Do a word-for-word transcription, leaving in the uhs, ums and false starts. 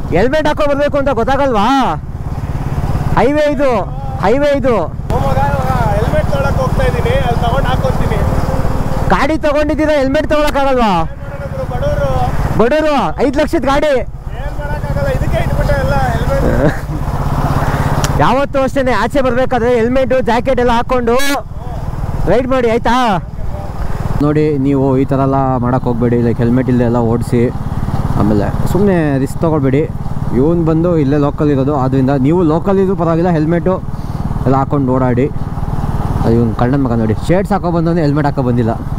Helmet ಹಾಕೋ ಬರಬೇಕು ಅಂತ ಗೊತ್ತಾಗಲ್ವಾ? ಹೈವೇ ಇದು, ಹೈವೇ ಇದು. ಹೆಲ್ಮೆಟ್ ತೊಗೊಳಕ್ ಹೋಗ್ತಾ ಇದ್ದೀನಿ, ಅಲ್ಲಿ ತಗೊಂಡು ಹಾಕೋತೀನಿ. ಗಾಡಿ ತಗೊಂಡಿದ್ದೀರಾ, ಹೆಲ್ಮೆಟ್ ತಗೊಳಕ್ಕಾಗಲ್ವಾ? ಬಡವರು ಬಡವರು ಐದು ಲಕ್ಷದ ಗಾಡಿ ಏನ್ ಮಾಡಕ್ಕಾಗಲ್ಲ, ಇದಕ್ಕೆ ಇಟ್ಬಿಟ್ಟೆ ಎಲ್ಲ ಹೆಲ್ಮೆಟ್. ಯಾವತ್ತೂ ಅಷ್ಟೇ ಆಚೆ ಬರಬೇಕಾದ್ರೆ ಹೆಲ್ಮೆಟು ಜಾಕೆಟ್ ಎಲ್ಲ ಹಾಕ್ಕೊಂಡು ರೈಡ್ ಮಾಡಿ, ಆಯಿತಾ? ನೋಡಿ, ನೀವು ಈ ಥರ ಎಲ್ಲ ಮಾಡೋಕ್ಕೆ ಹೋಗಬೇಡಿ. ಲೈಕ್ ಹೆಲ್ಮೆಟ್ ಇಲ್ಲದೆ ಎಲ್ಲ ಓಡಿಸಿ, ಆಮೇಲೆ ಸುಮ್ಮನೆ ರಿಸ್ಕ್ ತೊಗೊಳ್ಬೇಡಿ. ಇವನು ಬಂದು ಇಲ್ಲೇ ಲೋಕಲ್ ಇರೋದು, ಆದ್ದರಿಂದ ನೀವು ಲೋಕಲ್ ಇದ್ದು ಪರವಾಗಿಲ್ಲ, ಹೆಲ್ಮೆಟು ಎಲ್ಲ ಹಾಕ್ಕೊಂಡು ಓಡಾಡಿ. ಅದು ಇವ್ನು ಕಣ್ಣನ ಮಗ ನೋಡಿ, ಶೇಡ್ಸ್ ಹಾಕೋ ಬಂದವನೇ ಹೆಲ್ಮೆಟ್ ಹಾಕೋ ಬಂದಿಲ್ಲ.